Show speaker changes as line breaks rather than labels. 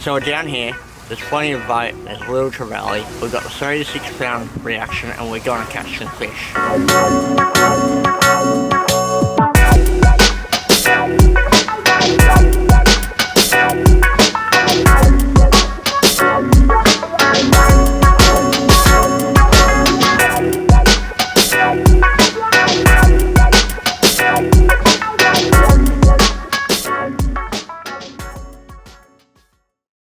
So we're down here, there's plenty of bait, there's little trevally, we've got the 3 to 6 pound reaction and we're going to catch some fish.